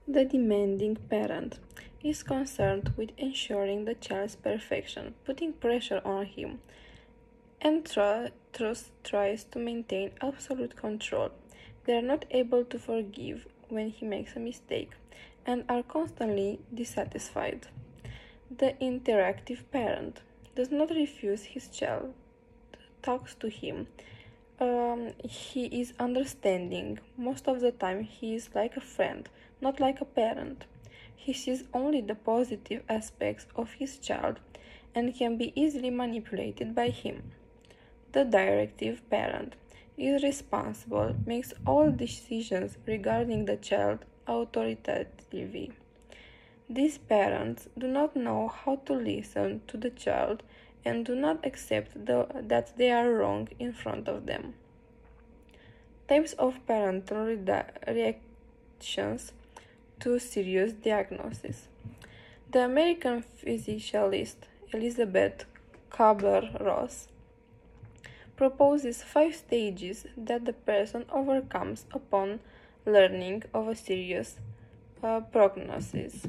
The demanding parent is concerned with ensuring the child's perfection, putting pressure on him, and thus tries to maintain absolute control. They are not able to forgive when he makes a mistake and are constantly dissatisfied. The interactive parent does not refuse his child, talks to him. He is understanding. Most of the time, he is like a friend, not like a parent. He sees only the positive aspects of his child and can be easily manipulated by him. The directive parent is responsible, makes all decisions regarding the child authoritatively. These parents do not know how to listen to the child and do not accept that they are wrong in front of them. Types of parental reactions to serious diagnosis. The American physicianist Elizabeth Kubler-Ross proposes 5 stages that the person overcomes upon learning of a serious prognosis.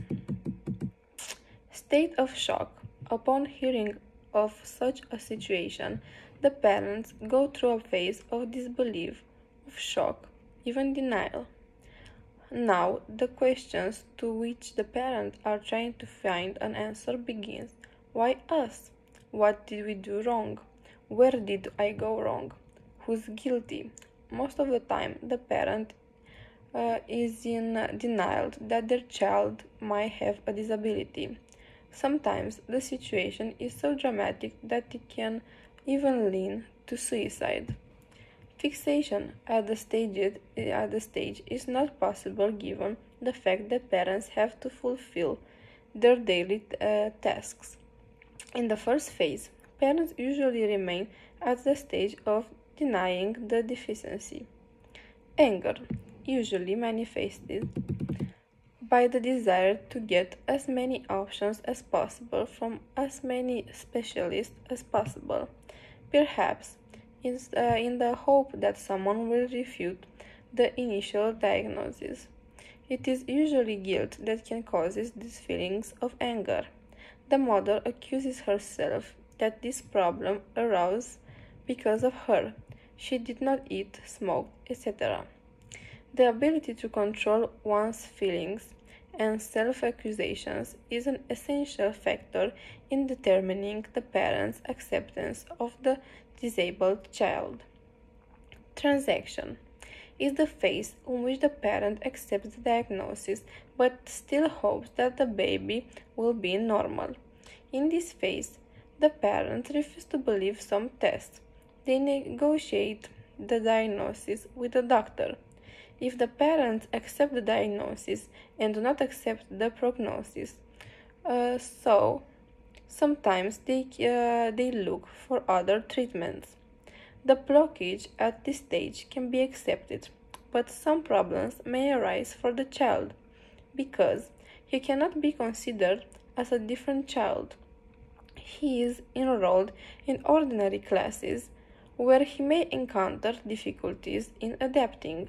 State of shock. Upon hearing of such a situation, the parents go through a phase of disbelief, of shock, even denial. Now, the questions to which the parents are trying to find an answer begins. Why us? What did we do wrong? Where did I go wrong? Who's guilty? Most of the time, the parent is in denial that their child might have a disability. Sometimes the situation is so dramatic that it can even lead to suicide. Fixation at the stage is not possible given the fact that parents have to fulfill their daily tasks. In the first phase, parents usually remain at the stage of denying the deficiency. Anger, usually manifested by the desire to get as many options as possible from as many specialists as possible, perhaps in the hope that someone will refute the initial diagnosis. It is usually guilt that can cause these feelings of anger. The mother accuses herself that this problem arose because of her. She did not eat, smoke, etc. The ability to control one's feelings and self-accusations is an essential factor in determining the parent's acceptance of the disabled child. Transaction is the phase in which the parent accepts the diagnosis but still hopes that the baby will be normal. In this phase, the parents refuse to believe some tests. They negotiate the diagnosis with the doctor. If the parents accept the diagnosis and do not accept the prognosis, so sometimes they look for other treatments. The blockage at this stage can be accepted, but some problems may arise for the child because he cannot be considered as a different child. He is enrolled in ordinary classes where he may encounter difficulties in adapting.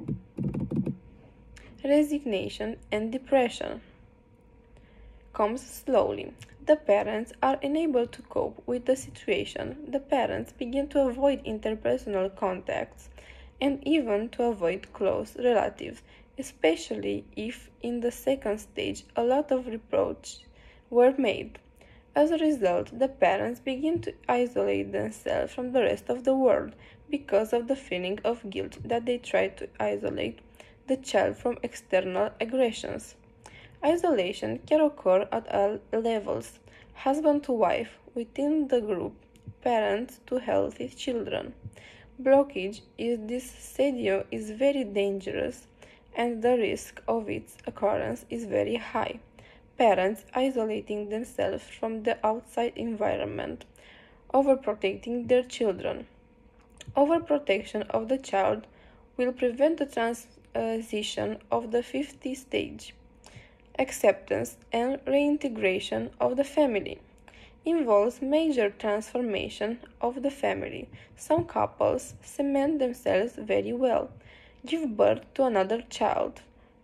Resignation and depression comes slowly. The parents are unable to cope with the situation. The parents begin to avoid interpersonal contacts and even to avoid close relatives, especially if in the second stage a lot of reproaches were made. As a result, the parents begin to isolate themselves from the rest of the world because of the feeling of guilt that they try to isolate the child from external aggressions. Isolation can occur at all levels: husband to wife, within the group, parents to healthy children. Blockage in this stadio is very dangerous and the risk of its occurrence is very high. Parents isolating themselves from the outside environment, overprotecting their children. Overprotection of the child will prevent the transition of the fifth stage. Acceptance and reintegration of the family involves major transformation of the family. Some couples cement themselves very well, give birth to another child,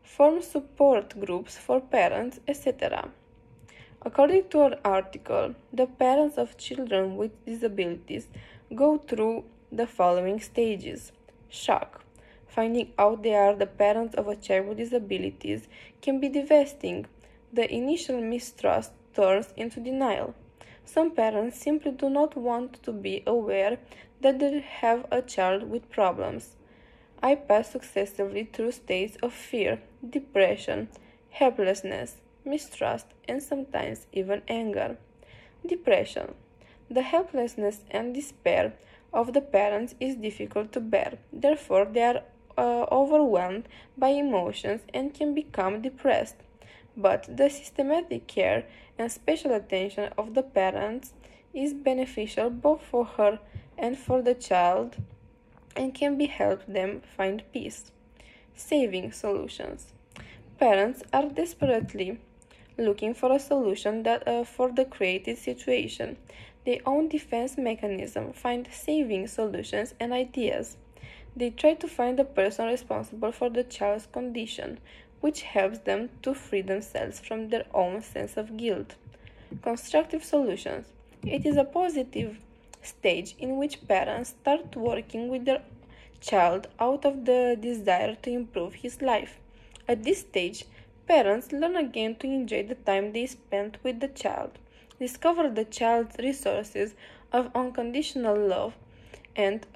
form support groups for parents, etc. According to an article, the parents of children with disabilities go through the following stages. Shock. Finding out they are the parents of a child with disabilities can be devastating. The initial mistrust turns into denial. Some parents simply do not want to be aware that they have a child with problems. I pass successively through states of fear, depression, helplessness, mistrust, and sometimes even anger. Depression. The helplessness and despair of the parents is difficult to bear. Therefore, they are overwhelmed by emotions and can become depressed. But the systematic care and special attention of the parents is beneficial both for her and for the child and can be help them find peace. Saving solutions. Parents are desperately looking for a solution for the created situation. Their own defense mechanism find saving solutions and ideas. They try to find the person responsible for the child's condition, which helps them to free themselves from their own sense of guilt. Constructive solutions. It is a positive stage in which parents start working with their child out of the desire to improve his life. At this stage, parents learn again to enjoy the time they spent with the child, discover the child's resources of unconditional love, and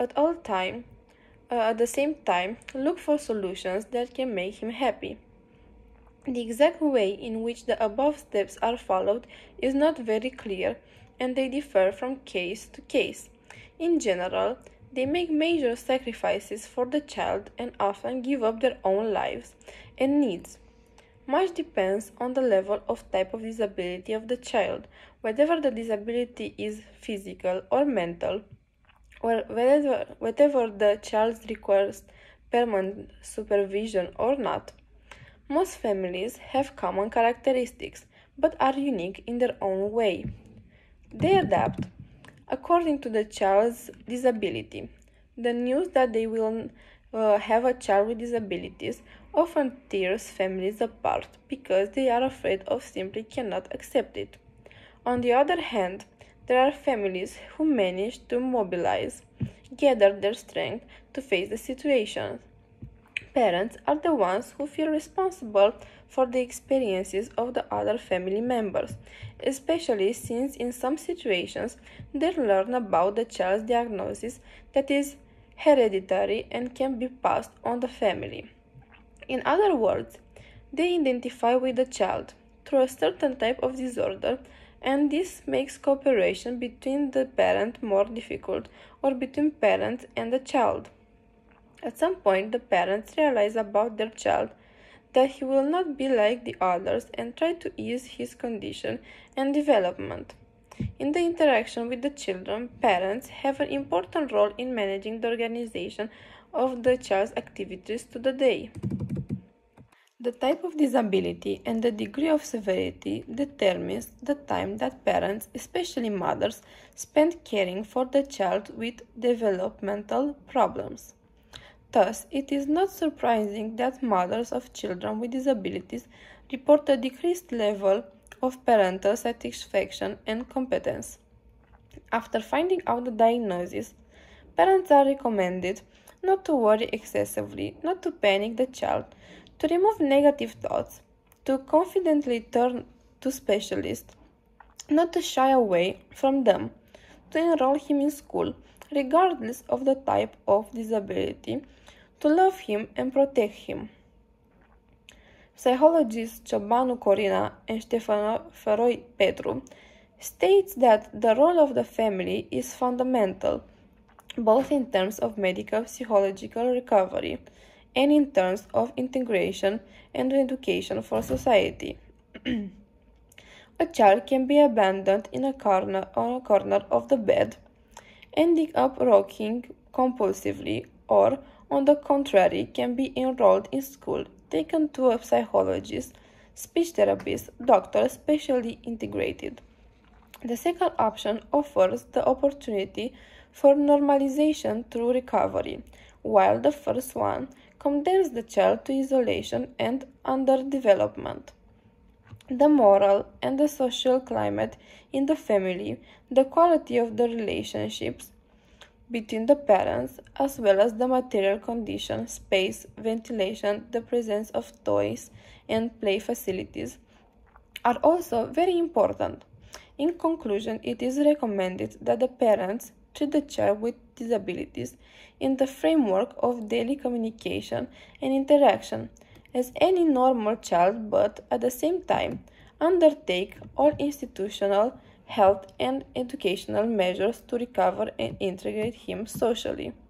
at the same time, look for solutions that can make him happy. The exact way in which the above steps are followed is not very clear, and they differ from case to case. In general, they make major sacrifices for the child and often give up their own lives and needs. Much depends on the level of type of disability of the child, whether the disability is physical or mental, or whether the child requires permanent supervision or not. Most families have common characteristics, but are unique in their own way. They adapt according to the child's disability. The news that they will have a child with disabilities often tears families apart because they are afraid of simply cannot accept it. On the other hand, there are families who manage to mobilize, gather their strength to face the situation. Parents are the ones who feel responsible for the experiences of the other family members, especially since in some situations they learn about the child's diagnosis that is hereditary and can be passed on the family. In other words, they identify with the child through a certain type of disorder, and this makes cooperation between the parent more difficult or between parents and the child. At some point, the parents realize about their child that he will not be like the others and try to ease his condition and development. In the interaction with the children, parents have an important role in managing the organization of the child's activities to the day. The type of disability and the degree of severity determines the time that parents, especially mothers, spend caring for the child with developmental problems. Thus, it is not surprising that mothers of children with disabilities report a decreased level of parental satisfaction and competence. After finding out the diagnosis, parents are recommended not to worry excessively, not to panic the child, to remove negative thoughts, to confidently turn to specialists, not to shy away from them, to enroll him in school, regardless of the type of disability, to love him and protect him. Psychologists Ciobanu Corina and Ștefan Feroi Petru states that the role of the family is fundamental, both in terms of medical psychological recovery and in terms of integration and education for society. A child can be abandoned on a corner of the bed, ending up rocking compulsively, or on the contrary, can be enrolled in school, taken to a psychologist, speech therapist, doctor specially integrated. The second option offers the opportunity for normalization through recovery, while the first one condemns the child to isolation and underdevelopment. The moral and the social climate in the family, the quality of the relationships between the parents, as well as the material condition, space, ventilation, the presence of toys and play facilities, are also very important. In conclusion, it is recommended that the parents treat the child with disabilities in the framework of daily communication and interaction as any normal child, but at the same time undertake all institutional, health, and educational measures to recover and integrate him socially.